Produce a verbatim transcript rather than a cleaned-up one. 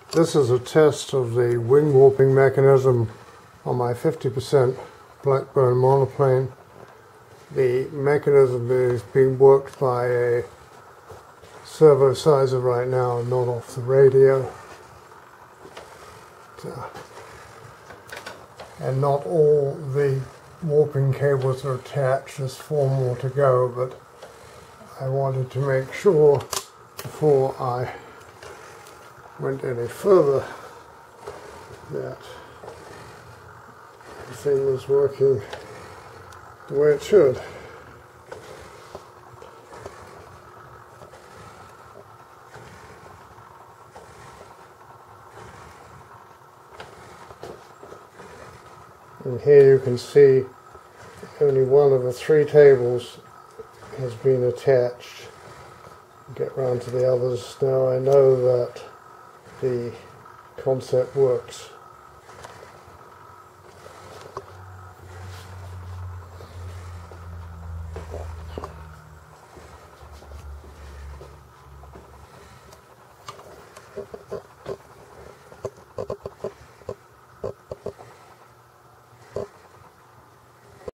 This is a test of the wing warping mechanism on my fifty percent Blackburn Monoplane. The mechanism is being worked by a servo sizer right now, not off the radio. And not all the warping cables are attached, there's four more to go, but I wanted to make sure before I went any further that everything was working the way it should. And here you can see only one of the three tables has been attached. Get round to the others. Now I know that the concept works.